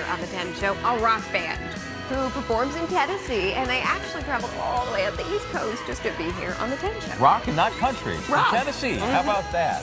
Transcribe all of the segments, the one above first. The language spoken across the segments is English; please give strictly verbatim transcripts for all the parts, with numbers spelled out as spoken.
on the ten Show, a rock band who performs in Tennessee, and they actually traveled all the way up the East Coast just to be here on the ten Show. Rock and not country. Rock. From Tennessee. Mm-hmm. How about that?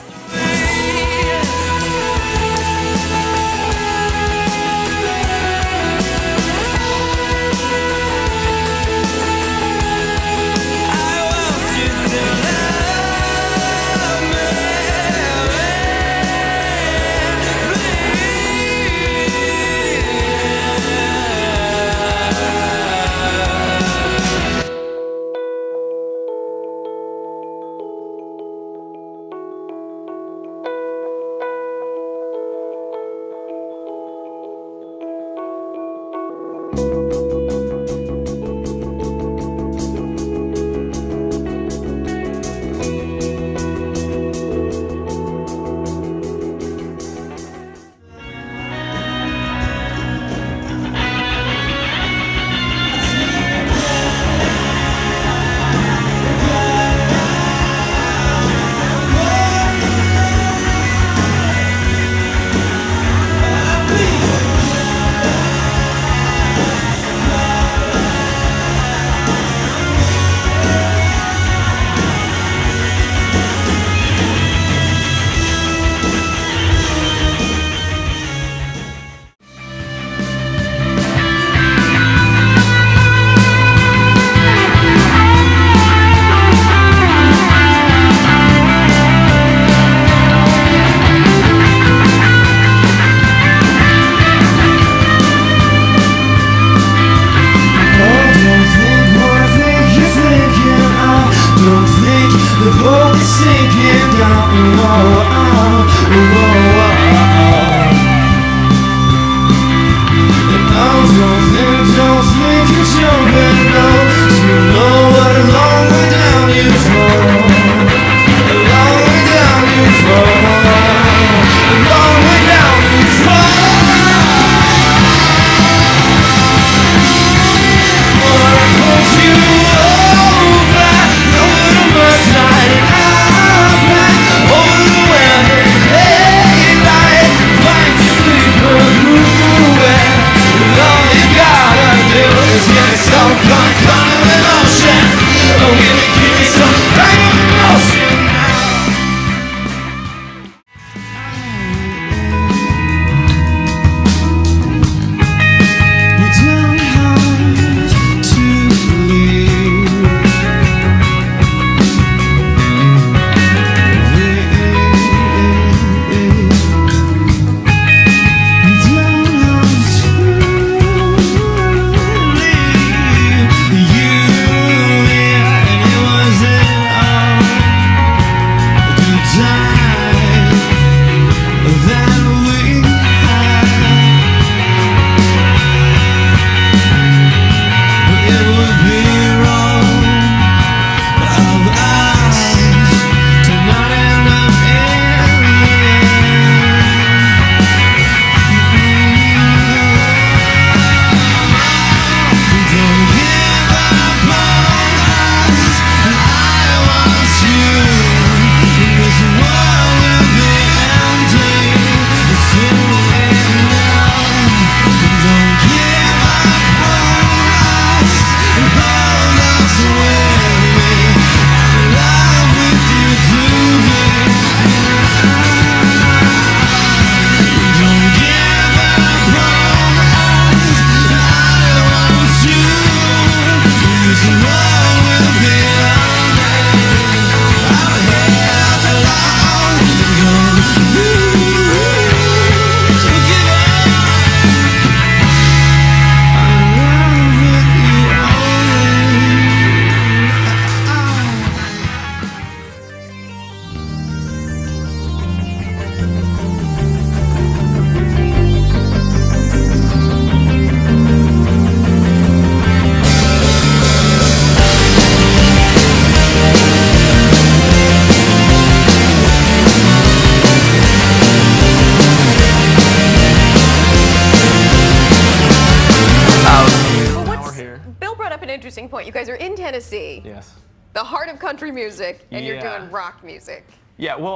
interesting point. You guys are in Tennessee. Yes. The heart of country music, and yeah. you're doing rock music. Yeah, well,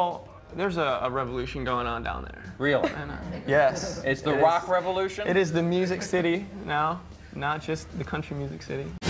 There's a, a revolution going on down there. Really? And, uh, yes. It's the it rock is- revolution? It is the music city now, not just the country music city.